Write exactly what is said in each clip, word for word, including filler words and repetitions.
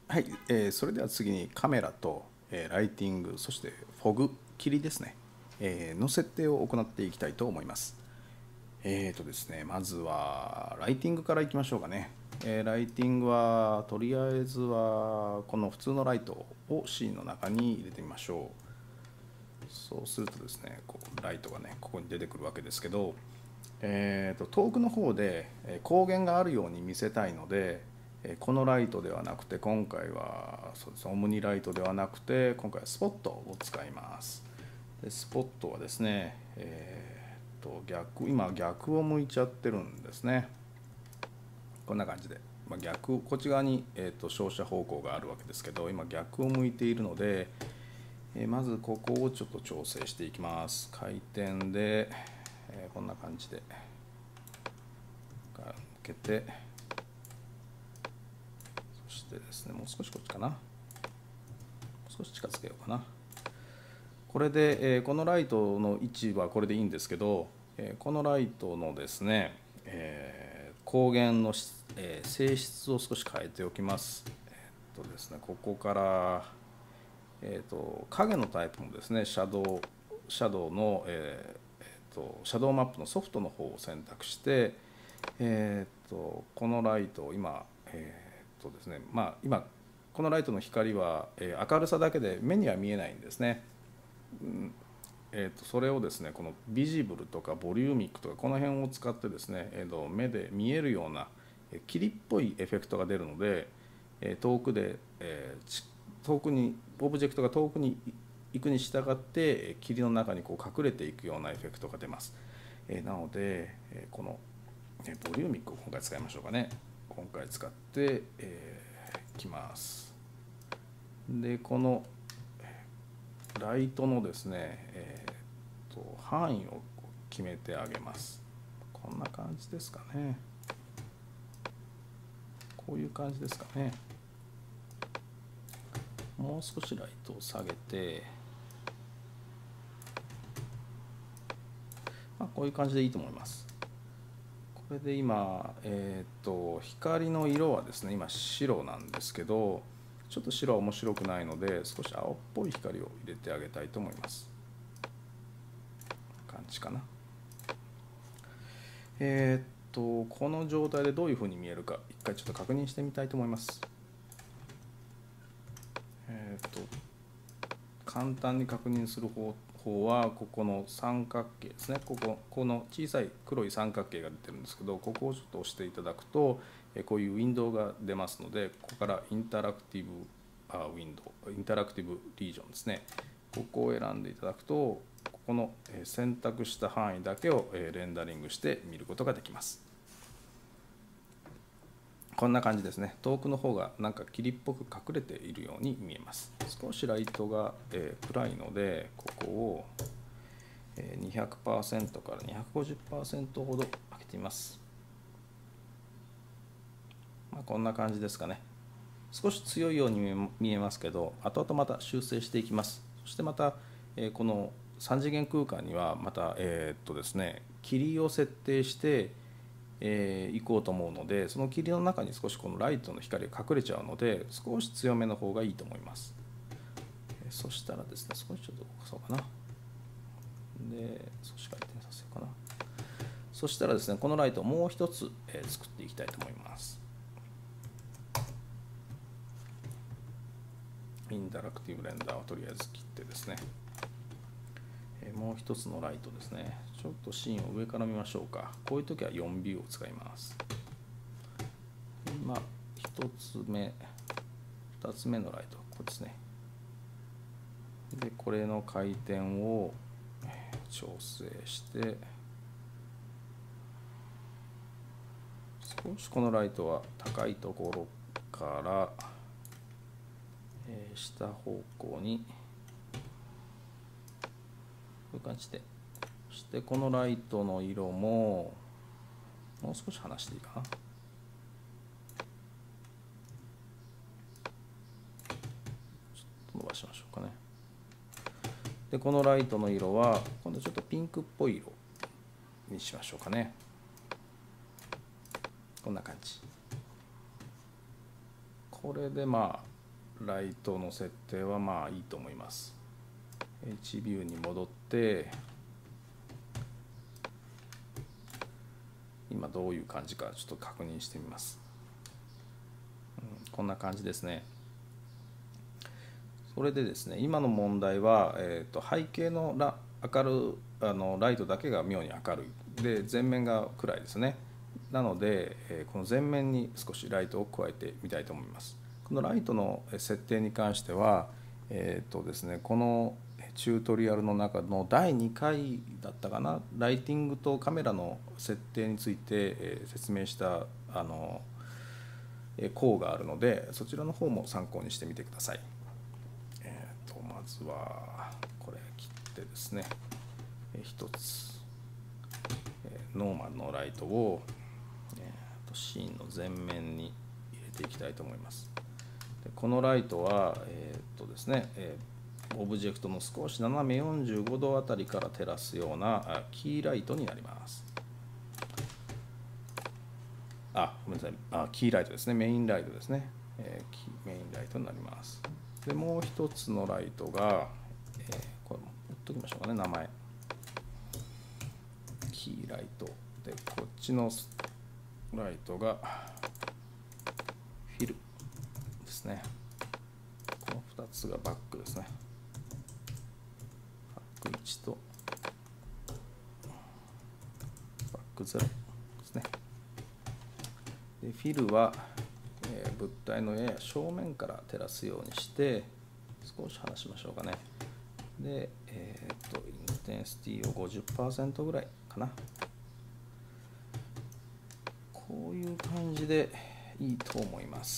はい、えーそれでは次にカメラと、えーライティング、そしてフォグ、霧ですね、えーの設定を行っていきたいと思います。えーとですね、まずはライティングからいきましょうかね。えーライティングはとりあえずはこの普通のライトをシーンの中に入れてみましょう。そうするとですね、こうライトがねここに出てくるわけですけど、えーと遠くの方でえー光源があるように見せたいので、えーこのライトではなくて今回はそうです、オムニライトではなくて今回はスポットを使います。でスポットはですね、えーと逆今逆を向いちゃってるんですね。こんな感じで、まあ、逆こっち側に、えーと照射方向があるわけですけど、今逆を向いているので、えーまずここをちょっと調整していきます。回転で、えーこんな感じで向けて、そしてですね、もう少しこっちかな、もう少し近づけようかな。これで、えーこのライトの位置はこれでいいんですけど、えーこのライトのですね、えー光源のし、えー性質を少し変えておきます。えーっとですね、ここから、えーっと影のタイプもですね、シャドウシャドウの、えーえーっとシャドウマップのソフトの方を選択して、えーっとこのライトを今、えーっとですね、まあ今このライトの光は、えー明るさだけで目には見えないんですね。えー、とそれをですね、このビジブルとかボリューミックとかこの辺を使ってですね、えー、と目で見えるようなえー霧っぽいエフェクトが出るので、えー遠くで、えーち遠くにオブジェクトが遠くに行くに従ってえー霧の中にこう隠れていくようなエフェクトが出ます。えーなので、えーこのえーボリューミックを今回使いましょうかね。今回使って、えーきます。でこのライトのですね、えー、と範囲を決めてあげます。こんな感じですかね。こういう感じですかね。もう少しライトを下げて、まあ、こういう感じでいいと思います。これで今、えー、と光の色はですね、今白なんですけど、ちょっと白は面白くないので少し青っぽい光を入れてあげたいと思います。感じかな。えっ、とこの状態でどういうふうに見えるか一回ちょっと確認してみたいと思います。えっ、と簡単に確認する方法はここの三角形ですね。こここの小さい黒い三角形が出てるんですけど、ここをちょっと押していただくとこういうウィンドウが出ますので、ここからインタラクティブあウィンドウインタラクティブリージョンですね、ここを選んでいただくとここの選択した範囲だけをレンダリングして見ることができます。こんな感じですね。遠くの方がなんか霧っぽく隠れているように見えます。少しライトが、えー、暗いのでここを、えー、にひゃくパーセント から にひゃくごじゅっパーセント ほど上げてみます。まあ、こんな感じですかね。少し強いように見えますけど、後々また修正していきます。そしてまた、えー、このさん次元空間にはまた、えー、っとですね、霧を設定してえー、行こうと思うので、その霧の中に少しこのライトの光が隠れちゃうので少し強めの方がいいと思います。えー、そしたらですね、少しちょっと動かそうかな。で少し回転させようかな。そしたらですね、このライトをもう一つ、えー、作っていきたいと思います。インタラクティブレンダーをとりあえず切ってですね、えー、もう一つのライトですね、ちょっとシーンを上から見ましょうか。こういう時はよんビューを使います。今ひとつめふたつめのライト、ここですね。でこれの回転を調整して少しこのライトは高いところから下方向にこういう感じで、そしてこのライトの色ももう少し離していいかな。ちょっと伸ばしましょうかね。でこのライトの色は今度ちょっとピンクっぽい色にしましょうかね。こんな感じ。これでまあライトの設定はまあいいと思います。 H ビューに戻って今どういう感じかちょっと確認してみます、うん、こんな感じですね。それでですね、今の問題は、えー、と背景のラ明るあのライトだけが妙に明るいで前面が暗いですね。なので、えー、この前面に少しライトを加えてみたいと思います。このライトの設定に関しては、えーとですね、このチュートリアルの中のだいにかいだったかな、ライティングとカメラの設定について、えー、説明したあの項があるので、そちらの方も参考にしてみてください。えーとまずはこれ切ってですね、一つノーマルのライトを、えー、とシーンの前面に入れていきたいと思います。でこのライトは、えーとですね、えー、オブジェクトの少し斜めよんじゅうごどあたりから照らすようなキーライトになります。あ、ごめんなさい、あキーライトですね、メインライトですね、えー、キーメインライトになります。でもう一つのライトが、えー、これも打っときましょうかね、名前キーライトで、こっちのライトがフィルですね。このふたつがバックですね。バックいちとバックゼロですね。でフィルは、えー、物体のやや正面から照らすようにして少し離しましょうかね。で、えー、とインテンシティを ごじゅっパーセント ぐらいかな。こういう感じでいいと思います。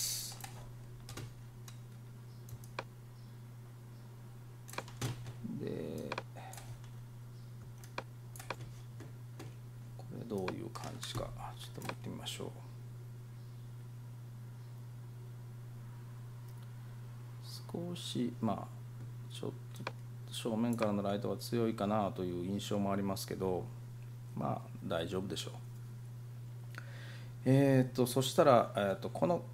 でこれどういう感じかちょっと見てみましょう。少しまあちょっと正面からのライトが強いかなという印象もありますけど、まあ大丈夫でしょう。えっ、ー、とそしたら、えー、とこの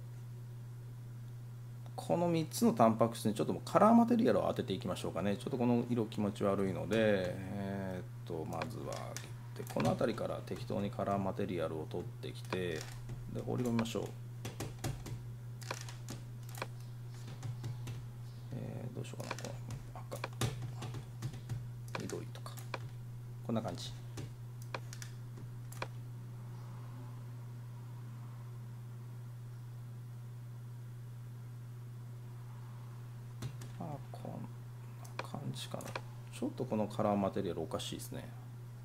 このみっつのタンパク質にちょっとカラーマテリアルを当てていきましょうかね。ちょっとこの色気持ち悪いので、えっ、ー、とまずはでこの辺りから適当にカラーマテリアルを取ってきて、で放り込みましょう。えー、どうしようかな、この赤緑とかこんな感じ。あこんな感じかな。ちょっとこのカラーマテリアルおかしいですね。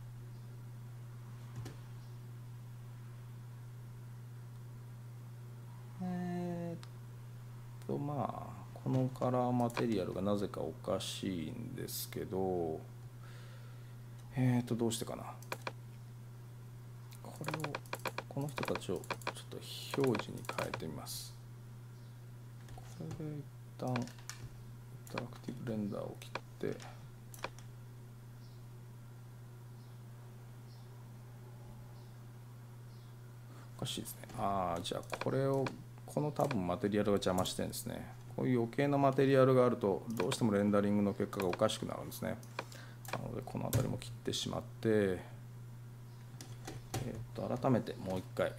えー、っとまあこのカラーマテリアルがなぜかおかしいんですけど、えーとどうしてかな。これをこの人たちをちょっと表示に変えてみます。これで一旦インタラクティブレンダーを切っておかしいですね。ああじゃあこれをこの多分マテリアルが邪魔してるんですね。こういう余計なマテリアルがあるとどうしてもレンダリングの結果がおかしくなるんですね。なのでこの辺りも切ってしまって、えー、と改めてもう一回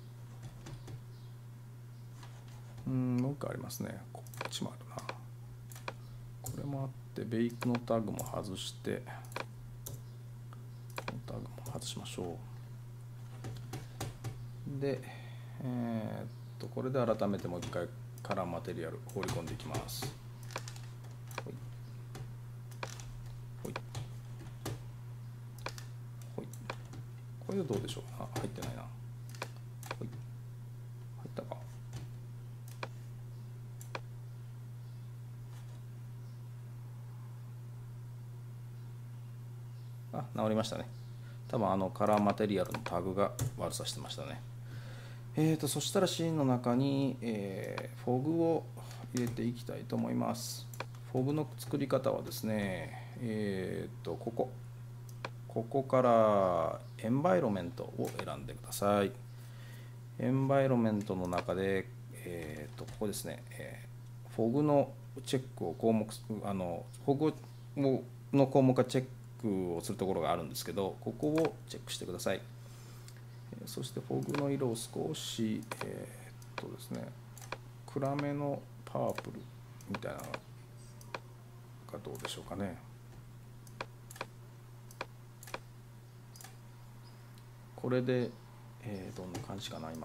うんもう一回ありますね。こっちもあるな。これもあってベイクのタグも外してこのタグも外しましょう。でえー、っとこれで改めてもう一回カラーマテリアル放り込んでいきます。ほいほいほい。これでどうでしょう。あ入ってないな。ほい入ったか。あ治りましたね。多分あのカラーマテリアルのタグが悪さしてましたね。えーとそしたらシーンの中に、えー、フォグを入れていきたいと思います。フォグの作り方はですね、えーとここここからエンバイロメントを選んでください。エンバイロメントの中で、えーとここですね、えーフォグのチェックを項目あのフォグの項目がチェックをするところがあるんですけど、ここをチェックしてください。そしてフォグの色を少しえー、っとですね暗めのパープルみたいなのがどうでしょうかね。これで、えー、どんな感じかな今。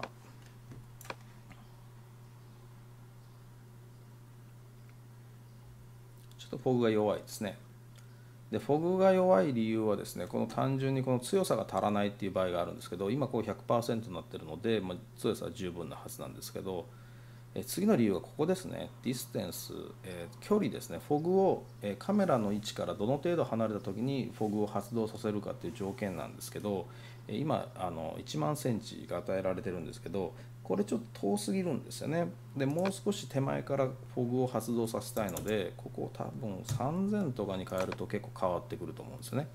ちょっとフォグが弱いですね。でフォグが弱い理由はですね、この単純にこの強さが足らないっていう場合があるんですけど、今こう ひゃくパーセント になってるので、まあ、強さは十分なはずなんですけど、え次の理由はここですね。ディステンス、えー、距離ですね。フォグを、えー、カメラの位置からどの程度離れた時にフォグを発動させるかっていう条件なんですけど、えー、今あのいちまんセンチが与えられてるんですけど、これちょっと遠すぎるんですよね。でもう少し手前からフォグを発動させたいので、ここを多分さんぜんとかに変えると結構変わってくると思うんですよね。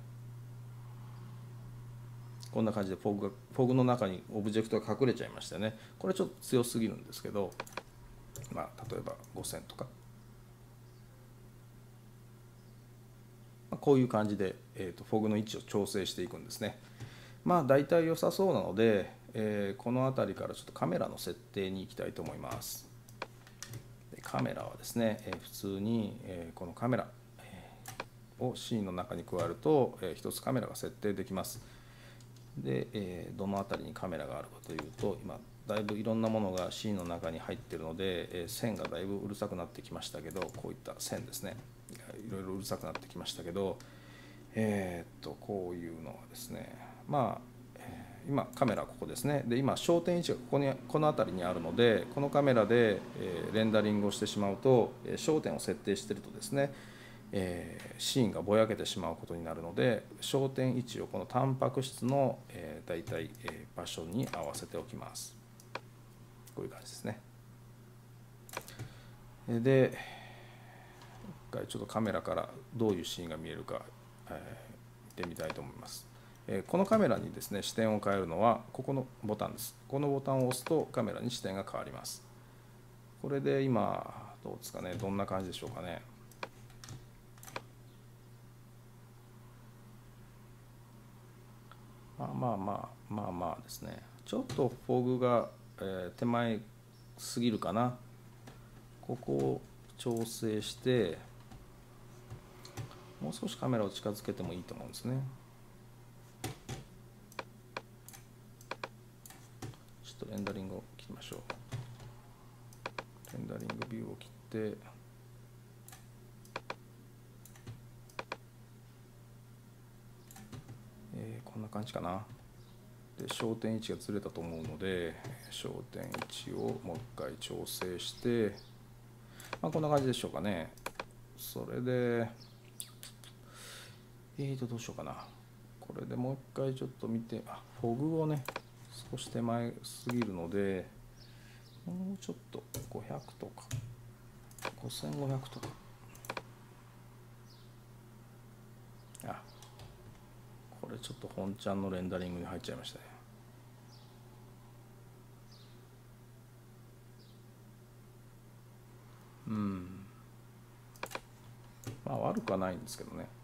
こんな感じでフォグがフォグの中にオブジェクトが隠れちゃいましたよね。これちょっと強すぎるんですけど、まあ、例えばごせんとか、まあ、こういう感じで、えーと、フォグの位置を調整していくんですね。まあ大体良さそうなので、えー、この辺りからちょっとカメラの設定に行きたいと思います。でカメラはですね、えー、普通に、えー、このカメラをシーンの中に加えると、えー、一つカメラが設定できます。で、えー、どの辺りにカメラがあるかというと、今だいぶいろんなものがシーンの中に入っているので、えー、線がだいぶうるさくなってきましたけど、こういった線ですね、いろいろうるさくなってきましたけど、えー、っとこういうのはですね、まあ今カメラはここですね。で今焦点位置がここにこの辺りにあるので、このカメラで、えー、レンダリングをしてしまうと、えー、焦点を設定しているとですね、えー、シーンがぼやけてしまうことになるので、焦点位置をこのタンパク質の、えー、大体、えー、場所に合わせておきます。こういう感じですね。で一回ちょっとカメラからどういうシーンが見えるか、えー、見てみたいと思います。このカメラにですね視点を変えるのはここのボタンです。このボタンを押すとカメラに視点が変わります。これで今どうですかね、どんな感じでしょうかね。まあまあまあまあまあですね、ちょっとフォグが、えー、手前すぎるかな。ここを調整してもう少しカメラを近づけてもいいと思うんですね。ちょっとレンダリングを切りましょう。レンダリングビューを切って、えー、こんな感じかな。で焦点位置がずれたと思うので、焦点位置をもう一回調整して、まあ、こんな感じでしょうかね。それでえーとどうしようかな。これでもう一回ちょっと見て、あフォグをね少し手前すぎるので、もうちょっとごひゃくとかごせんごひゃくとか、あこれちょっと本ちゃんのレンダリングに入っちゃいましたね。うんまあ悪くはないんですけどね。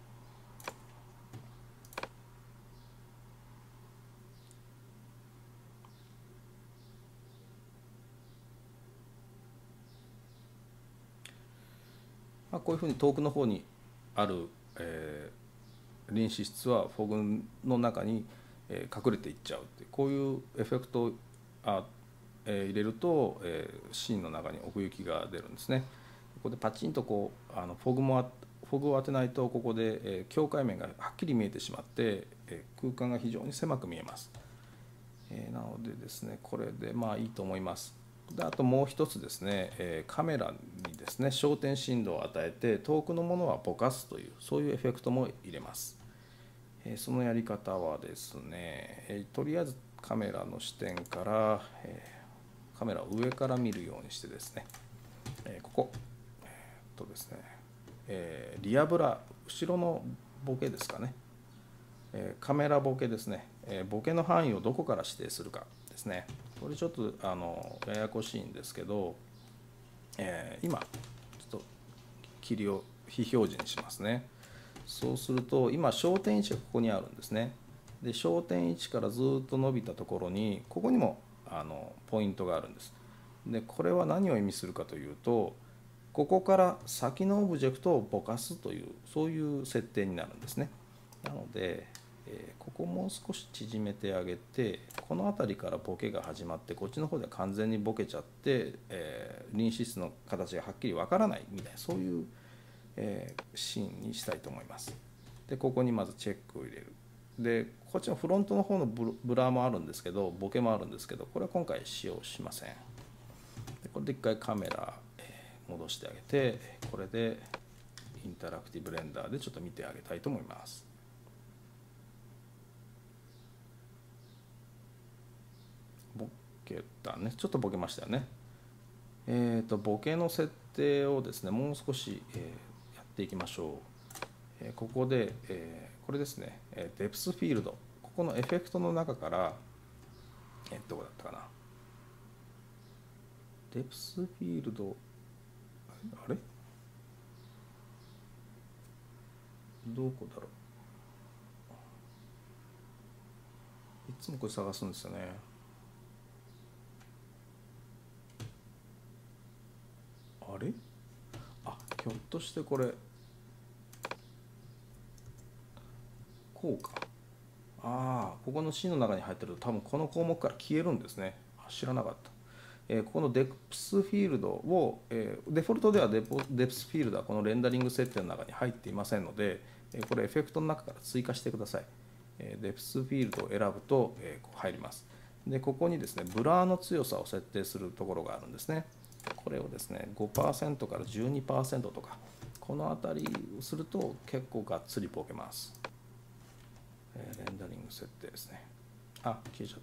まあ、こういうふうに遠くの方にある、えー、臨死室はフォグの中に、えー、隠れていっちゃうっていう、こういうエフェクトをあ、えー、入れると、えー、シーンの中に奥行きが出るんですね。ここでパチンとこうあのフォグもフォグを当てないと、ここで、えー、境界面がはっきり見えてしまって、えー、空間が非常に狭く見えます。えー、なのでですね、これでまあいいと思います。であともう一つですね、えー、カメラにですね焦点振動を与えて遠くのものはぼかすという、そういうエフェクトも入れます。えー、そのやり方はですね、えー、とりあえずカメラの視点から、えー、カメラを上から見るようにしてですね、えー、ここ、えー、っとですね、えー、リアブラ、後ろのボケですかね、えー、カメラボケですね、えー、ボケの範囲をどこから指定するかですね。これちょっとあのややこしいんですけど、えー、今切りを非表示にしますね。そうすると今焦点位置がここにあるんですね。で焦点位置からずっと伸びたところにここにもあのポイントがあるんです。でこれは何を意味するかというと、ここから先のオブジェクトをぼかすというそういう設定になるんですね。なので、えー、ここもう少し縮めてあげて、この辺りからボケが始まってこっちの方では完全にボケちゃって、えー、臨死室の形がはっきりわからないみたいなそういう、えー、シーンにしたいと思います。でここにまずチェックを入れる。でこっちのフロントの方のブラーもあるんですけど、ボケもあるんですけど、これは今回使用しません。でこれで一回カメラ戻してあげて、これでインタラクティブレンダーでちょっと見てあげたいと思います。ボケたね、ちょっとボケましたよね。えっとボケの設定をですね、もう少し、えー、やっていきましょう。えー、ここで、えー、これですね、デプスフィールド、ここのエフェクトの中から、えー、どこだったかな、デプスフィールド、あれどこだろう、いつもこれ探すんですよね。あれ、あ、ひょっとしてこれこうか。ああ、ここの C の中に入ってると多分この項目から消えるんですね。あ、知らなかった。えー、ここのデプスフィールドを、えー、デフォルトではデポデプスフィールドはこのレンダリング設定の中に入っていませんので、えー、これエフェクトの中から追加してください。えー、デプスフィールドを選ぶと、えー、こう入ります。でここにですねブラーの強さを設定するところがあるんですね。これをですね ごパーセント から じゅうにパーセント とかこの辺りをすると結構がっつりボケます。えー、レンダリング設定ですね。あ、消えちゃった。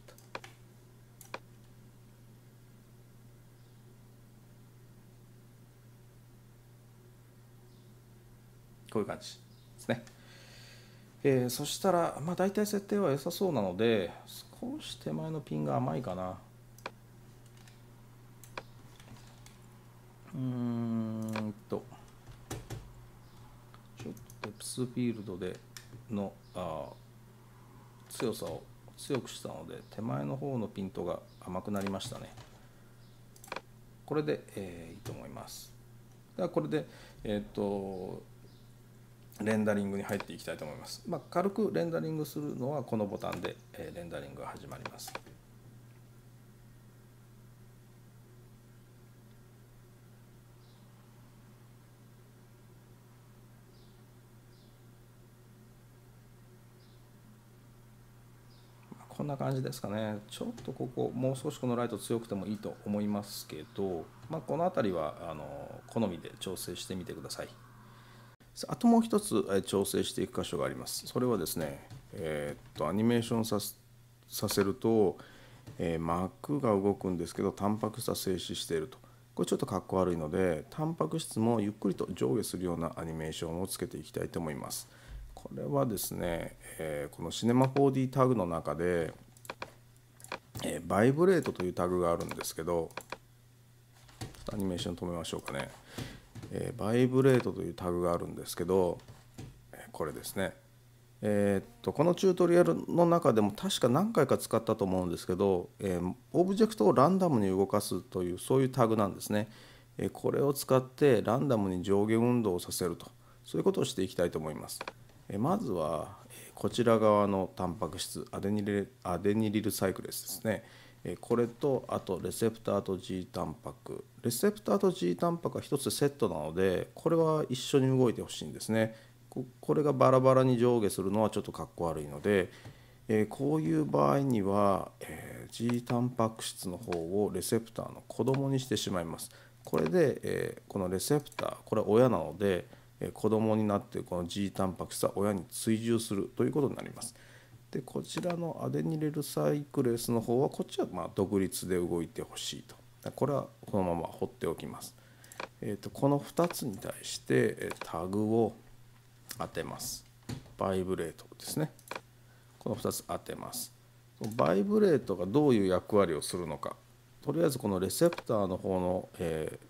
こういう感じですね。えー、そしたら、まあ、大体設定は良さそうなので、少し手前のピンが甘いかな。うーんと、ちょっとデプスフィールドでのあ強さを強くしたので、手前の方のピントが甘くなりましたね。これで、えー、いいと思います。ではこれで、えっと、レンダリングに入っていきたいと思います。まあ、軽くレンダリングするのはこのボタンで、えー、レンダリングが始まります。こんな感じですかね。ちょっとここもう少しこのライト強くてもいいと思いますけど、まあ、この辺りはあの好みで調整してみてください。あともう一つ調整していく箇所があります。それはですね、えー、っとアニメーションささせると、えー、膜が動くんですけどタンパク質は静止していると。これちょっとかっこ悪いので、タンパク質もゆっくりと上下するようなアニメーションをつけていきたいと思います。これはですね、えー、このシネマ フォーディー タグの中で、えー、バイブレートというタグがあるんですけど、アニメーション止めましょうかね。えー、バイブレートというタグがあるんですけど、これですね。えー、っとこのチュートリアルの中でも確か何回か使ったと思うんですけど、えー、オブジェクトをランダムに動かすというそういうタグなんですね。えー、これを使ってランダムに上下運動をさせると、そういうことをしていきたいと思います。えー、まずはこちら側のタンパク質アデニルアデニリルサイクレスですね。これとあとレセプターと G タンパク、レセプターと G タンパクは一つセットなので、これは一緒に動いてほしいんですね。これがバラバラに上下するのはちょっとかっこ悪いので、えー、こういう場合には、えー、G タンパク質の方をレセプターの子供にしてしまいます。これで、えー、このレセプター、これは親なので、えー、子供になってこの G タンパク質は親に追従するということになります。でこちらのアデニレルサイクレスの方はこっちはまあ独立で動いてほしいと。これはこのまま放っておきます。えー、とこのふたつに対してタグを当てます。バイブレートですね。このふたつ当てます。バイブレートがどういう役割をするのか。とりあえずこのレセプターの方の、え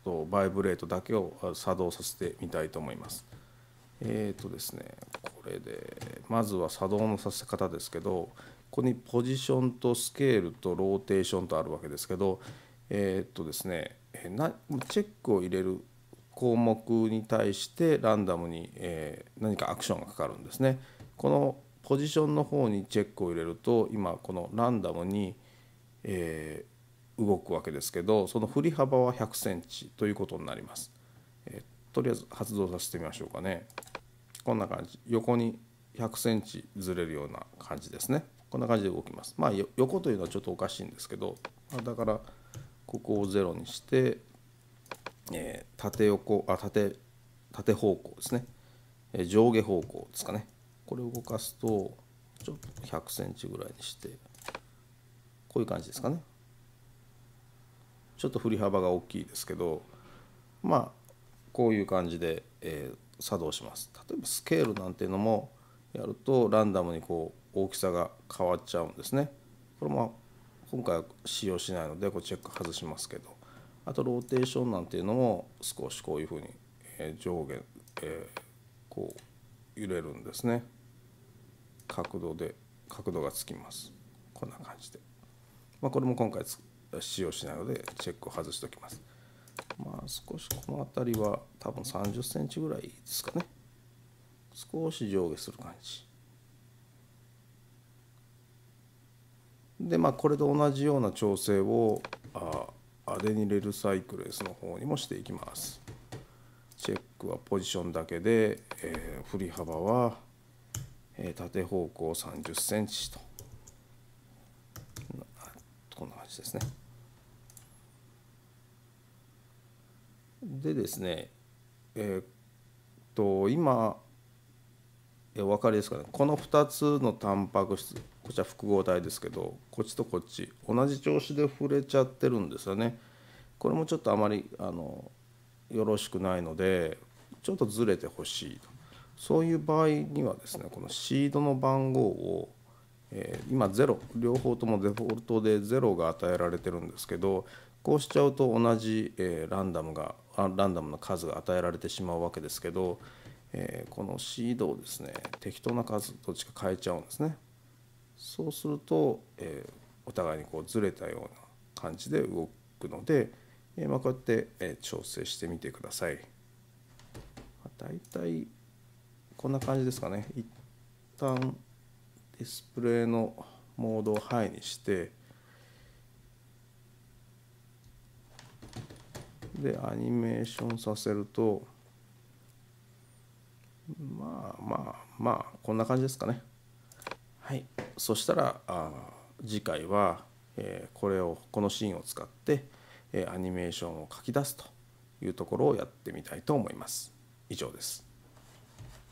とバイブレートだけを作動させてみたいと思います。えっとですねこれでまずは作動のさせ方ですけど、ここにポジションとスケールとローテーションとあるわけですけど、えっとですねなチェックを入れる項目に対してランダムに、えー、何かアクションがかかるんですね。このポジションの方にチェックを入れると今このランダムに、えー、動くわけですけど、その振り幅はひゃくセンチということになります。えー、とりあえず発動させてみましょうかね。こんな感じ、横にひゃくセンチずれるような感じですね。こんな感じで動きます。まあ横というのはちょっとおかしいんですけど、だからここをゼロにして、えー、縦横あ縦縦方向ですね、えー、上下方向ですかね。これを動かすとちょっとひゃくセンチぐらいにしてこういう感じですかね。ちょっと振り幅が大きいですけど、まあこういう感じで、えー、作動します。例えばスケールなんていうのもやるとランダムにこう大きさが変わっちゃうんですね。これも今回は使用しないのでこうチェック外しますけど、あとローテーションなんていうのも少しこういうふうに上下、えー、こう揺れるんですね。角度で角度がつきます。こんな感じで、まあ、これも今回使用しないのでチェックを外しておきます。まあ少しこの辺りは多分さんじゅっセンチぐらいですかね。少し上下する感じで、まあこれと同じような調整をあアデニレルサイクレスの方にもしていきます。チェックはポジションだけで、えー、振り幅は、えー、縦方向さんじゅっセンチとこんな感じですね。でですねえー、っと今お分かりですかね。このふたつのタンパク質、こちら複合体ですけど、こっちとこっち同じ調子で触れちゃってるんですよね。これもちょっとあまりあのよろしくないのでちょっとずれてほしいと。そういう場合にはですねこのシードの番号を、えー、今ゼロ両方ともデフォルトでゼロが与えられてるんですけど、こうしちゃうと同じ、えー、ランダムがランダムな数が与えられてしまうわけですけど、えー、このシードをですね適当な数どっちか変えちゃうんですね。そうすると、えー、お互いにこうずれたような感じで動くので、えーまあ、こうやって、えー、調整してみてください。だいたいこんな感じですかね。一旦ディスプレイのモードをハイにしてでアニメーションさせるとまあまあまあこんな感じですかね。はい、そしたらあ次回は、えー、これをこのシーンを使って、えー、アニメーションを書き出すというところをやってみたいと思います。以上です。